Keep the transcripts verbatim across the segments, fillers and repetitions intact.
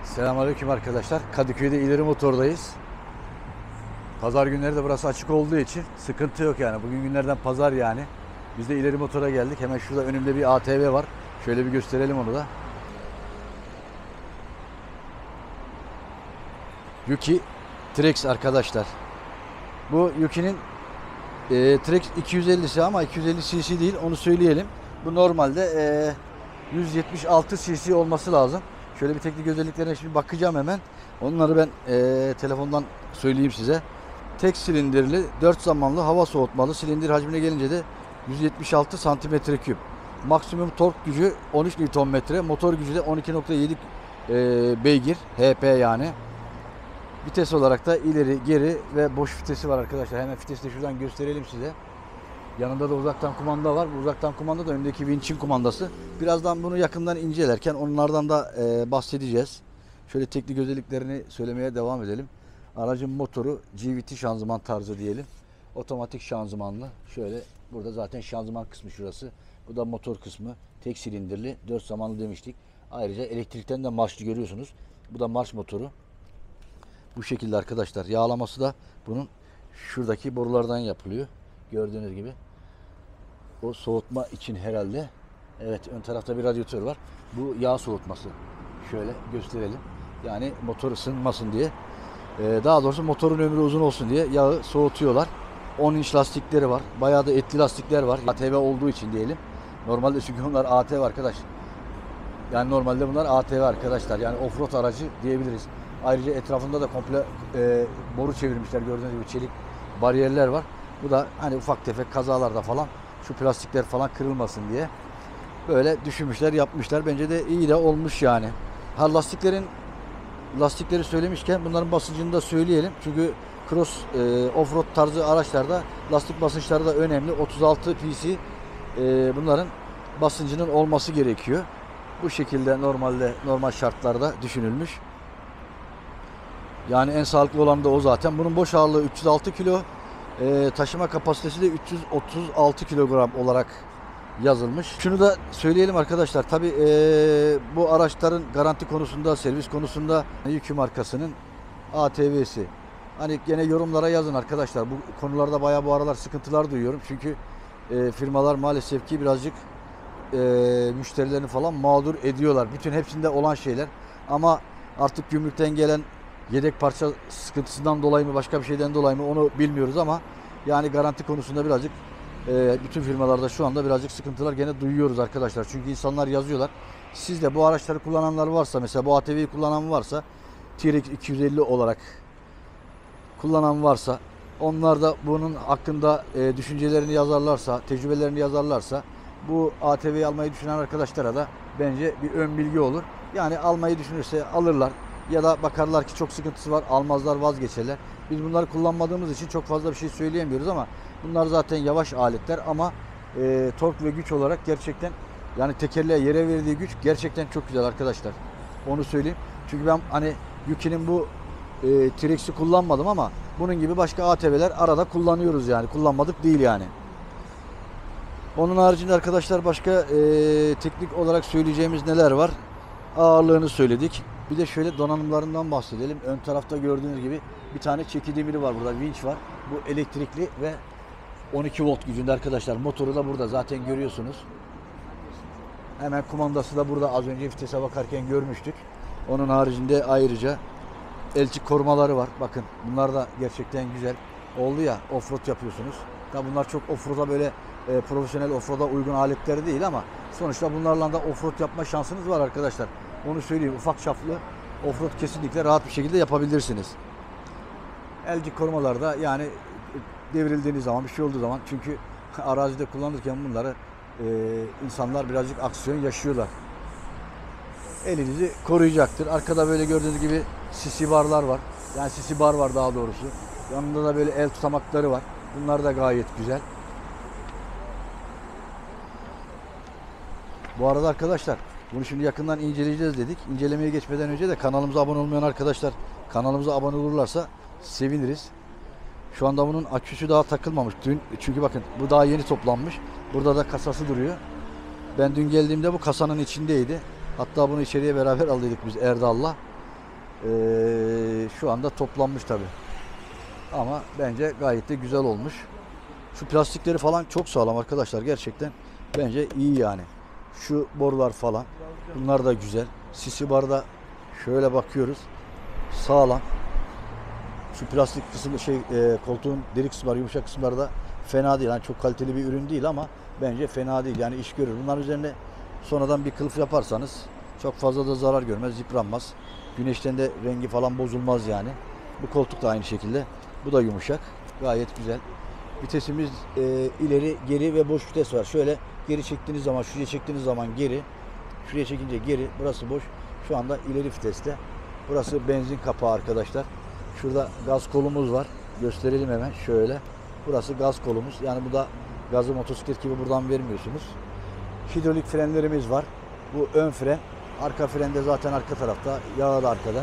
Selamünaleyküm arkadaşlar. Kadıköy'de İleri Motor'dayız. Pazar günleri de burası açık olduğu için sıkıntı yok yani. Bugün günlerden pazar yani. Biz de İleri Motor'a geldik. Hemen şurada önümde bir A T V var. Şöyle bir gösterelim onu da. Yuki Trex arkadaşlar. Bu Yuki'nin e, Trex iki yüz ellisi ama iki yüz elli cc değil, onu söyleyelim. Bu normalde e, yüz yetmiş altı cc olması lazım. Şöyle bir teknik özelliklerine şimdi bakacağım hemen. Onları ben e, telefondan söyleyeyim size. Tek silindirli, dört zamanlı, hava soğutmalı. Silindir hacmine gelince de yüz yetmiş altı santimetre küp. Maksimum tork gücü on üç Newton metre. Motor gücü de on iki nokta yedi e, beygir. H P yani. Vites olarak da ileri, geri ve boş vitesi var arkadaşlar. Hemen vitesi de şuradan gösterelim size. Yanında da uzaktan kumanda var. Bu uzaktan kumanda da öndeki vinçin kumandası. Birazdan bunu yakından incelerken onlardan da e, bahsedeceğiz. Şöyle teknik özelliklerini söylemeye devam edelim. Aracın motoru G V T şanzıman tarzı diyelim. Otomatik şanzımanlı. Şöyle burada zaten şanzıman kısmı şurası. Bu da motor kısmı. Tek silindirli, dört zamanlı demiştik. Ayrıca elektrikten de marşlı görüyorsunuz. Bu da marş motoru. Bu şekilde arkadaşlar. Yağlaması da bunun şuradaki borulardan yapılıyor. Gördüğünüz gibi. O soğutma için herhalde. Evet, ön tarafta bir radyatör var. Bu yağ soğutması. Şöyle gösterelim. Yani motor ısınmasın diye. Ee, daha doğrusu motorun ömrü uzun olsun diye yağı soğutuyorlar. on inç lastikleri var. Bayağı da etli lastikler var. A T V olduğu için diyelim. Normalde çünkü onlar A T V arkadaş. Yani normalde bunlar A T V arkadaşlar. Yani offroad aracı diyebiliriz. Ayrıca etrafında da komple e, boru çevirmişler. Gördüğünüz gibi çelik bariyerler var. Bu da hani ufak tefek kazalarda falan şu plastikler falan kırılmasın diye böyle düşünmüşler, yapmışlar. Bence de iyi de olmuş yani. Ha, lastiklerin lastikleri söylemişken bunların basıncını da söyleyelim. Çünkü cross e, offroad tarzı araçlarda lastik basınçları da önemli. otuz altı P C e, bunların basıncının olması gerekiyor. Bu şekilde normalde normal şartlarda düşünülmüş. Yani en sağlıklı olan da o zaten. Bunun boş ağırlığı üç yüz altı kilo. E, taşıma kapasitesi de üç yüz otuz altı kilogram olarak yazılmış. Şunu da söyleyelim arkadaşlar. Tabi e, bu araçların garanti konusunda, servis konusunda Yuki markasının A T V'si. Hani gene yorumlara yazın arkadaşlar. Bu konularda bayağı bu aralar sıkıntılar duyuyorum. Çünkü e, firmalar maalesef ki birazcık e, müşterilerini falan mağdur ediyorlar. Bütün hepsinde olan şeyler. Ama artık gümrükten gelen yedek parça sıkıntısından dolayı mı, başka bir şeyden dolayı mı onu bilmiyoruz ama yani garanti konusunda birazcık e, bütün firmalarda şu anda birazcık sıkıntılar gene duyuyoruz arkadaşlar. Çünkü insanlar yazıyorlar. Siz de bu araçları kullananlar varsa, mesela bu A T V'yi kullanan varsa, T-Rex iki yüz elli olarak kullanan varsa, onlar da bunun hakkında e, düşüncelerini yazarlarsa, tecrübelerini yazarlarsa, bu A T V'yi almayı düşünen arkadaşlara da bence bir ön bilgi olur. Yani almayı düşünürse alırlar. Ya da bakarlar ki çok sıkıntısı var, almazlar, vazgeçerler. Biz bunları kullanmadığımız için çok fazla bir şey söyleyemiyoruz ama bunlar zaten yavaş aletler ama e, tork ve güç olarak gerçekten, yani tekerleğe yere verdiği güç gerçekten çok güzel arkadaşlar. Onu söyleyeyim. Çünkü ben hani Yuki'nin bu e, T-Rex'i kullanmadım ama bunun gibi başka A T V'ler arada kullanıyoruz yani. Kullanmadık değil yani. Onun haricinde arkadaşlar başka e, teknik olarak söyleyeceğimiz neler var? Ağırlığını söyledik. Bir de şöyle donanımlarından bahsedelim. Ön tarafta gördüğünüz gibi bir tane çeki demiri var burada. Vinç var. Bu elektrikli ve on iki volt gücünde arkadaşlar. Motoru da burada zaten görüyorsunuz. Hemen kumandası da burada. Az önce vitese bakarken görmüştük. Onun haricinde ayrıca elçik korumaları var. Bakın bunlar da gerçekten güzel. Oldu ya, offroad yapıyorsunuz. Tabi bunlar çok offroad'a böyle e, profesyonel offroad'a uygun aletleri değil ama sonuçta bunlarla da offroad yapma şansınız var arkadaşlar. Onu söyleyeyim. Ufak çaplı offroad kesinlikle rahat bir şekilde yapabilirsiniz. Elcik korumalarda yani devrildiğiniz zaman, bir şey olduğu zaman, çünkü arazide kullanırken bunları e, insanlar birazcık aksiyon yaşıyorlar. Elinizi koruyacaktır. Arkada böyle gördüğünüz gibi sisi barlar var. Yani sisi bar var daha doğrusu. Yanında da böyle el tutamakları var. Bunlar da gayet güzel. Bu arada arkadaşlar, bunu şimdi yakından inceleyeceğiz dedik. İncelemeye geçmeden önce de kanalımıza abone olmayan arkadaşlar kanalımıza abone olurlarsa seviniriz. Şu anda bunun aküsü daha takılmamış. Dün, çünkü bakın bu daha yeni toplanmış. Burada da kasası duruyor. Ben dün geldiğimde bu kasanın içindeydi. Hatta bunu içeriye beraber aldıydık biz Erdal'la. Ee, şu anda toplanmış tabi. Ama bence gayet de güzel olmuş. Şu plastikleri falan çok sağlam arkadaşlar, gerçekten. Bence iyi yani. Şu borular falan. Bunlar da güzel. Sisi barda şöyle bakıyoruz. Sağlam. Şu plastik kısmı şey e, koltuğun delik kısımları, yumuşak kısımları da fena değil. Yani çok kaliteli bir ürün değil ama bence fena değil. Yani iş görür. Bunların üzerine sonradan bir kılıf yaparsanız çok fazla da zarar görmez, yıpranmaz. Güneşten de rengi falan bozulmaz yani. Bu koltuk da aynı şekilde. Bu da yumuşak. Gayet güzel. Vitesimiz e, ileri, geri ve boş vites var. Şöyle geri çektiğiniz zaman, şuraya çektiğiniz zaman geri, şuraya çekince geri. Burası boş. Şu anda ileri viteste. Burası benzin kapağı arkadaşlar. Şurada gaz kolumuz var. Gösterelim hemen şöyle. Burası gaz kolumuz. Yani bu da gazı motosiklet gibi buradan vermiyorsunuz. Hidrolik frenlerimiz var. Bu ön fren. Arka fren de zaten arka tarafta. Yağı da arkada.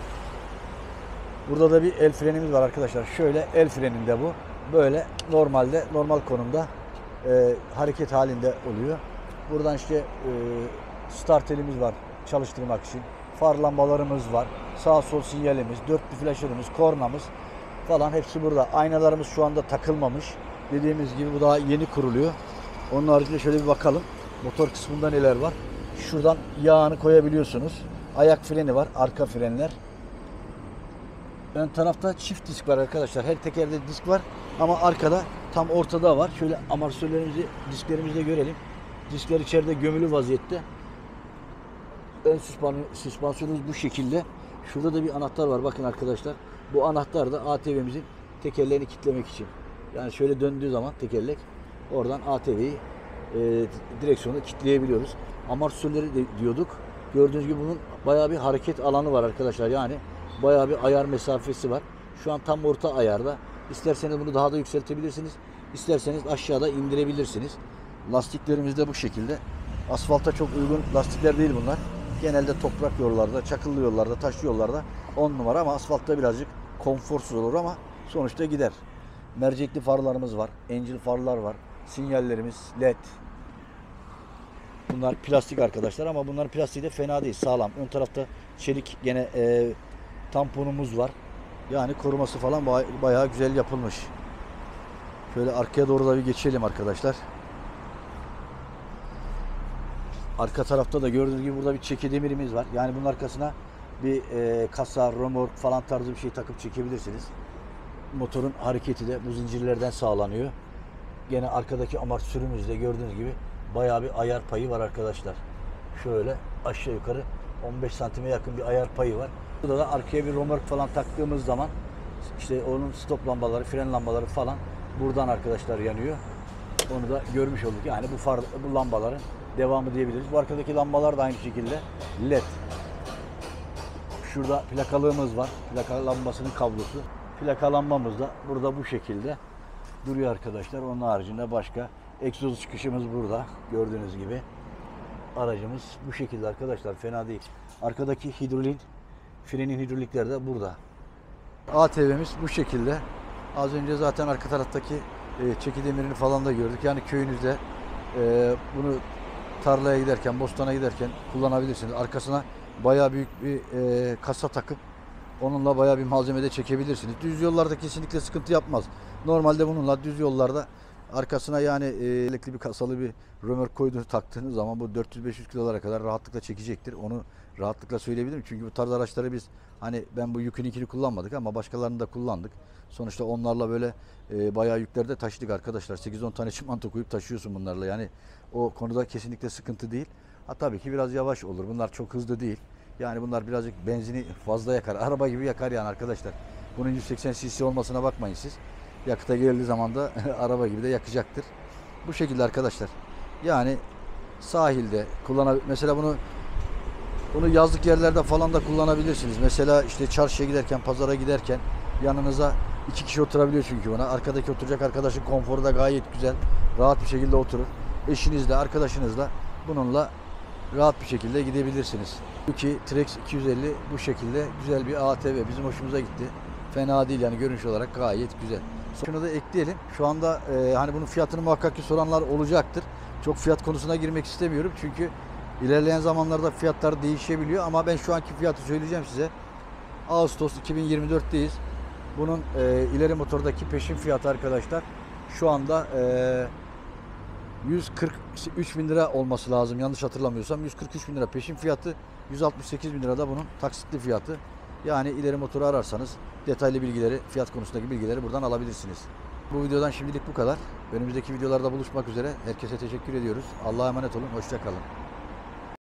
Burada da bir el frenimiz var arkadaşlar. Şöyle el freninde bu. Böyle normalde normal konumda e, hareket halinde oluyor. Buradan işte e, start elimiz var çalıştırmak için. Far lambalarımız var. Sağ sol sinyalimiz, dörtlü flaşörümüz, kornamız falan hepsi burada. Aynalarımız şu anda takılmamış. Dediğimiz gibi bu daha yeni kuruluyor. Onun haricinde şöyle bir bakalım. Motor kısmında neler var? Şuradan yağını koyabiliyorsunuz. Ayak freni var, arka frenler. Ön tarafta çift disk var arkadaşlar. Her tekerde disk var ama arkada tam ortada var. Şöyle amortisörlerimizi, disklerimizi de görelim. Diskler içeride gömülü vaziyette. Ön süspansiyonumuz bu şekilde. Şurada da bir anahtar var. Bakın arkadaşlar. Bu anahtar da A T V'mizin tekerleğini kilitlemek için. Yani şöyle döndüğü zaman tekerlek oradan A T V'yi e, direksiyonu kilitleyebiliyoruz. Amortisörleri de diyorduk. Gördüğünüz gibi bunun bayağı bir hareket alanı var arkadaşlar. Yani bayağı bir ayar mesafesi var. Şu an tam orta ayarda. İsterseniz bunu daha da yükseltebilirsiniz. İsterseniz aşağıda indirebilirsiniz. Lastiklerimiz de bu şekilde. Asfalta çok uygun lastikler değil bunlar. Genelde toprak yollarda, çakıllı yollarda, taşlı yollarda on numara ama asfaltta birazcık konforsuz olur ama sonuçta gider. Mercekli farlarımız var. Encil farlar var. Sinyallerimiz led. Bunlar plastik arkadaşlar ama bunların plastiği de fena değil. Sağlam. Ön tarafta çelik gene e, tamponumuz var. Yani koruması falan bayağı güzel yapılmış. Şöyle arkaya doğru da bir geçelim arkadaşlar. Arka tarafta da gördüğünüz gibi burada bir çeki demirimiz var. Yani bunun arkasına bir e, kasa, römork falan tarzı bir şey takıp çekebilirsiniz. Motorun hareketi de bu zincirlerden sağlanıyor. Gene arkadaki amortisörümüzde gördüğünüz gibi bayağı bir ayar payı var arkadaşlar. Şöyle aşağı yukarı on beş santime yakın bir ayar payı var. Burada da arkaya bir römork falan taktığımız zaman işte onun stop lambaları, fren lambaları falan buradan arkadaşlar yanıyor. Onu da görmüş olduk. Yani bu far, bu lambaların devamı diyebiliriz. Bu arkadaki lambalar da aynı şekilde led. Şurada plakalığımız var. Plaka lambasının kablosu. Plaka lambamız da burada bu şekilde duruyor arkadaşlar. Onun haricinde başka egzoz çıkışımız burada. Gördüğünüz gibi. Aracımız bu şekilde arkadaşlar. Fena değil. Arkadaki hidrolin, frenin hidrolikleri de burada. A T V'miz bu şekilde. Az önce zaten arka taraftaki e, çeki demirini falan da gördük. Yani köyünüzde e, bunu tarlaya giderken, bostana giderken kullanabilirsiniz. Arkasına bayağı büyük bir e, kasa takıp onunla bayağı bir malzeme de çekebilirsiniz. Düz yollarda kesinlikle sıkıntı yapmaz. Normalde bununla düz yollarda arkasına yani e, elektrikli bir kasalı bir römork koyduğunuz taktığınız zaman bu dört yüz beş yüz kilolara kadar rahatlıkla çekecektir. Onu rahatlıkla söyleyebilirim. Çünkü bu tarz araçları biz hani ben bu yükün ikili kullanmadık ama başkalarını da kullandık. Sonuçta onlarla böyle e, bayağı yüklerde taşıdık arkadaşlar. sekiz on tane çimento koyup taşıyorsun bunlarla. Yani o konuda kesinlikle sıkıntı değil. Ha tabii ki biraz yavaş olur. Bunlar çok hızlı değil. Yani bunlar birazcık benzini fazla yakar. Araba gibi yakar yani arkadaşlar. Bunun yüz seksen cc olmasına bakmayın siz. Yakıta geldiği zaman da araba gibi de yakacaktır. Bu şekilde arkadaşlar. Yani sahilde kullanabilir. Mesela bunu bunu yazlık yerlerde falan da kullanabilirsiniz. Mesela işte çarşıya giderken, pazara giderken yanınıza iki kişi oturabiliyor çünkü buna. Arkadaki oturacak arkadaşın konforu da gayet güzel. Rahat bir şekilde oturur. Eşinizle, arkadaşınızla bununla rahat bir şekilde gidebilirsiniz. Suzuki Trex iki yüz elli bu şekilde güzel bir A T V. Bizim hoşumuza gitti. Fena değil yani görünüş olarak gayet güzel. Şunu da ekleyelim. Şu anda e, hani bunun fiyatını muhakkak ki soranlar olacaktır. Çok fiyat konusuna girmek istemiyorum. Çünkü ilerleyen zamanlarda fiyatlar değişebiliyor. Ama ben şu anki fiyatı söyleyeceğim size. Ağustos iki bin yirmi dört'teyiz. Bunun e, ileri motordaki peşin fiyatı arkadaşlar şu anda e, yüz kırk üç bin lira olması lazım. Yanlış hatırlamıyorsam yüz kırk üç bin lira peşin fiyatı, yüz altmış sekiz bin lira da bunun taksitli fiyatı. Yani ileri motoru ararsanız detaylı bilgileri, fiyat konusundaki bilgileri buradan alabilirsiniz. Bu videodan şimdilik bu kadar. Önümüzdeki videolarda buluşmak üzere. Herkese teşekkür ediyoruz. Allah'a emanet olun. Hoşça kalın.